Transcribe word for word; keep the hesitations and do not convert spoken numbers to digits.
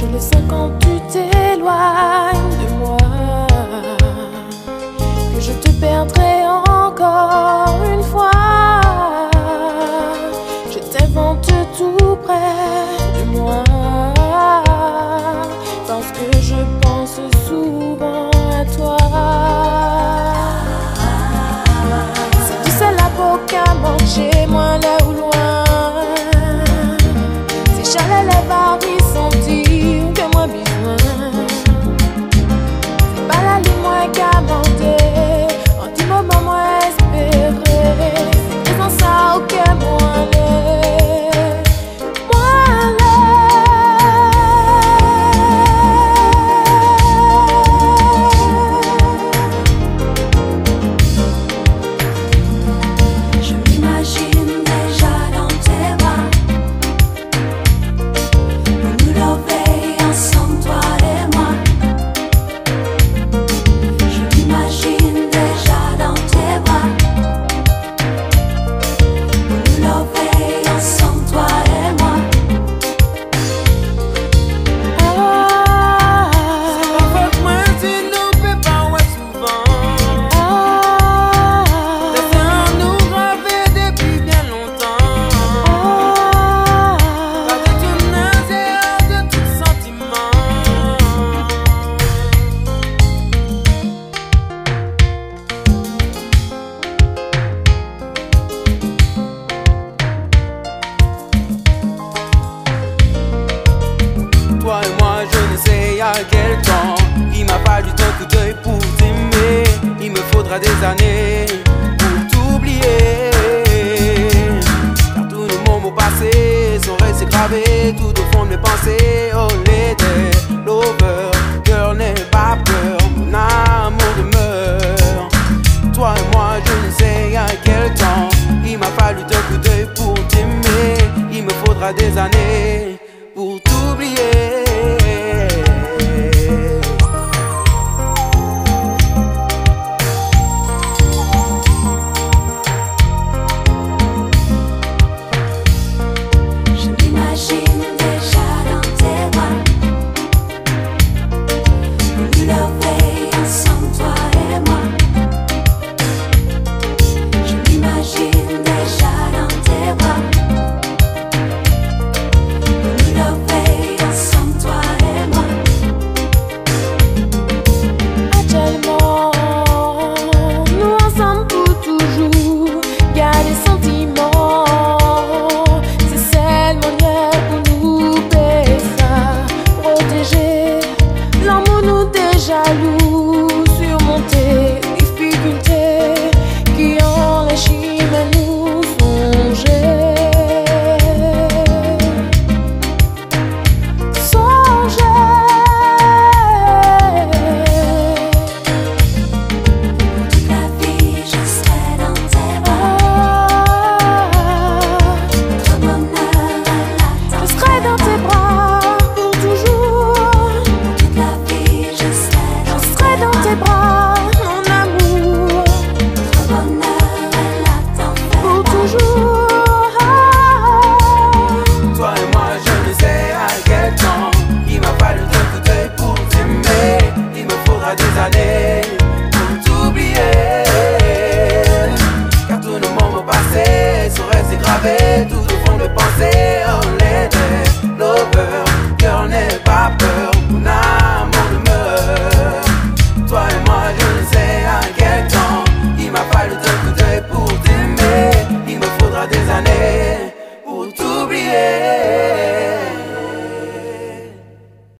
Je le sens quand tu t'éloignes de moi, que je te perdrai encore une fois. Je t'invente tout près de moi, parce que je pense souvent à toi. C'est tout ça la peau qu'à manger, moi là ou loin. Si j'allais les barils sentir que moi besoin, c'est pas la ligne moi qu'à monter, un petit moment moi espérer. C'est dans ça ok moi l'est, moi l'est. Je m'imagine déjà dans tes bras, nous lever ensemble toi et moi. Je m'imagine déjà dans tes bras, nous lever ensemble toi et moi. Ah, C'est pas faute moi si nous peut pas ouais souvent. ah, Laissez nous graver depuis bien longtemps. ah. Pas de tout nausée, de tout sentiment. Toi et moi, je ne sais à quel temps. Il m'a fallu ton coup d'œil pour t'aimer. Il me faudra des années pour t'oublier. Car tous nos moments passés sont restés gravés tout au fond de mes pensées. Oh lady, lover, girl, n'aie pas peur, mon amour demeure. Toi et moi, je ne sais à quel temps. Il m'a fallu ton coup d'œil pour t'aimer. Il me faudra des années pour t'oublier. Je m'imagine déjà dans tes bras, nous lever ensemble toi et moi. Je m'imagine déjà dans tes bras, nous lever ensemble toi et moi. Actuellement, nous ensemble pour toujours, garder sentiments. C'est seulement lieu pour nous payer ça, protéger l'amour nous déjà jaloux, surmonter difficultés qui ont les chimes à nous songer. Toute la vie, je serai dans tes bras. Notre bonheur l'attend. Je serai dans tes bras pour toujours. Toute la vie, je serai dans, je serai dans tes bras, mon amour. Notre bonheur l'attend pour toujours.